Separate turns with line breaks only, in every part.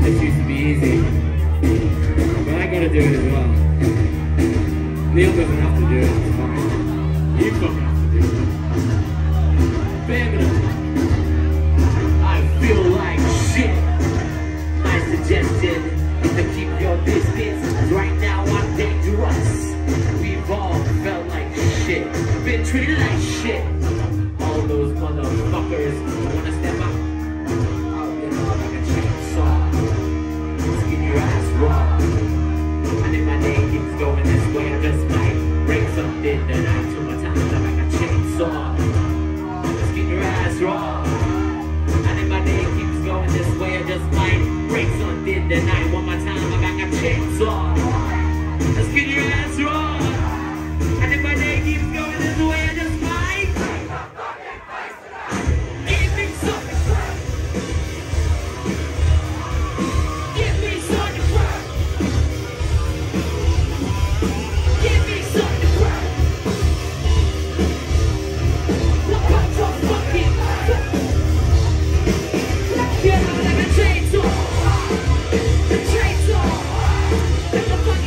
This used to be easy, but I gotta do it as well. Neil doesn't have to do it, it's fine. You fucking have to do it. Birmingham, I feel like shit. My suggestion is to keep your distance. Right now I'm dangerous. We've all felt like shit, been treated like shit. All those motherfuckers wanna step up. I'll get out like a chainsaw. Skin your ass raw. And if my day keeps going this way, I just might break something. Then I too much time I'm like a chainsaw. Skin your ass raw. And if my day keeps going this way, I just might break something. Then I one more time I'm like a chainsaw. Skin your ass raw. And if my day keeps going this way, I just might.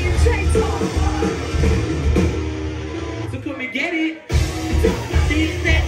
So come and get it. These days.